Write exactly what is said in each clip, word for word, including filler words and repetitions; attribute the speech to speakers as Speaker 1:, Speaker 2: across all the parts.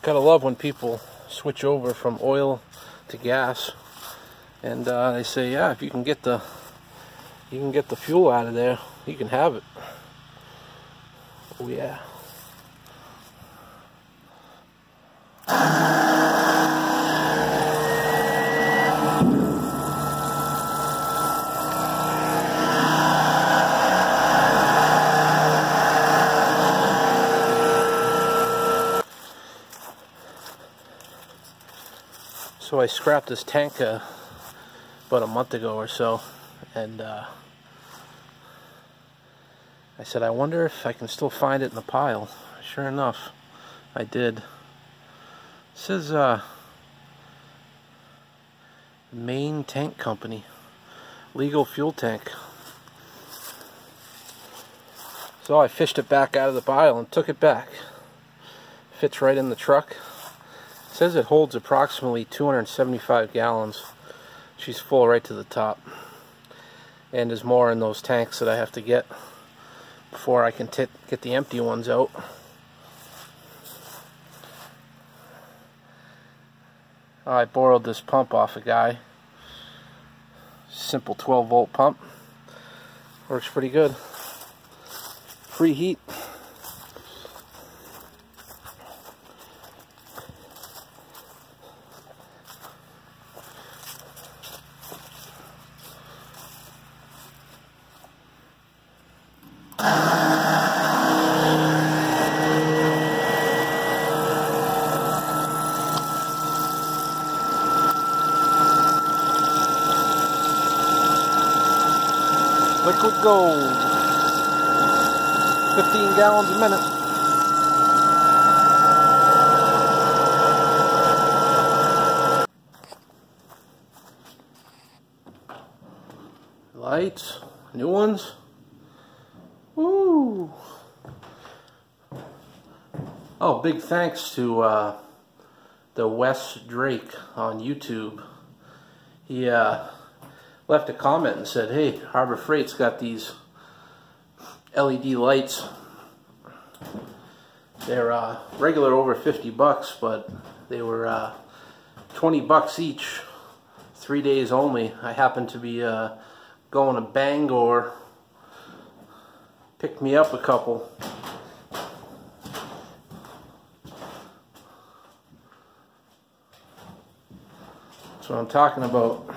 Speaker 1: Gotta love when people switch over from oil to gas, and uh, they say, yeah, if you can get the you can get the fuel out of there, you can have it. Oh yeah. So I scrapped this tank uh, about a month ago or so, and uh, I said, I wonder if I can still find it in the pile. Sure enough, I did. It says uh, Maine Tank Company, legal fuel tank. So I fished it back out of the pile and took it back. Fits right in the truck. It says it holds approximately two hundred seventy-five gallons. She's full right to the top. And there's more in those tanks that I have to get before I can t get the empty ones out. I borrowed this pump off a guy. Simple twelve volt pump. Works pretty good. Free heat. Liquid gold. fifteen gallons a minute. Lights, new ones. Woo! Oh, big thanks to uh, the Wes Drake on YouTube. He uh, left a comment and said, hey, Harbor Freight's got these L E D lights. They're uh, regular over fifty bucks, but they were uh, twenty bucks each, three days only. I happened to be uh, going to Bangor, picked me up a couple. That's what I'm talking about.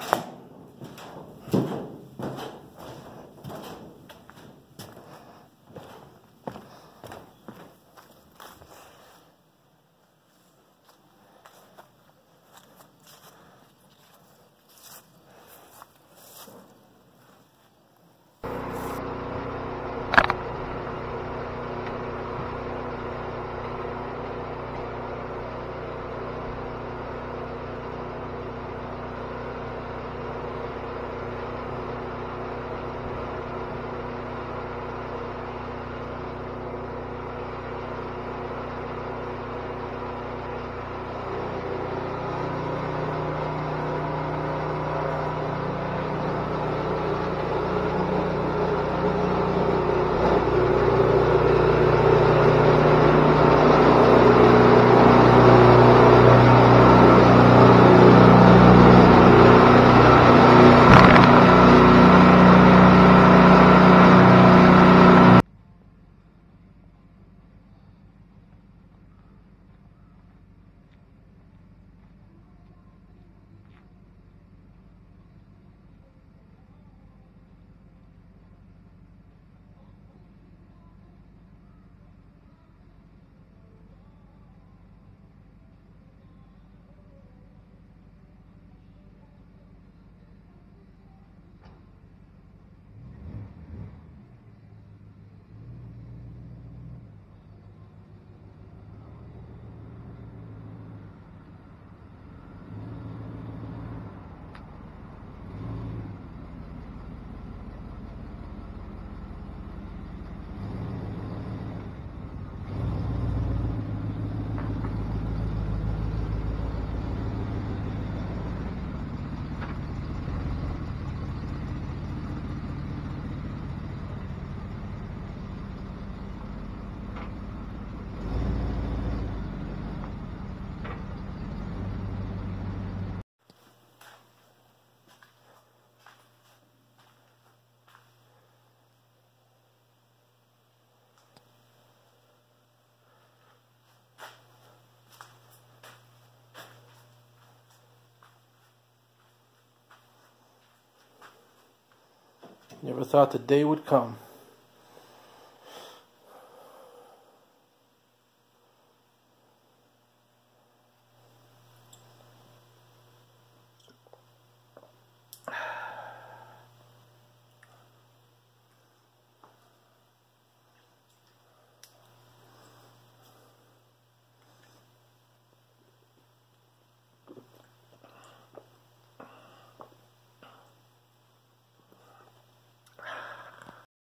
Speaker 1: Never thought the day would come.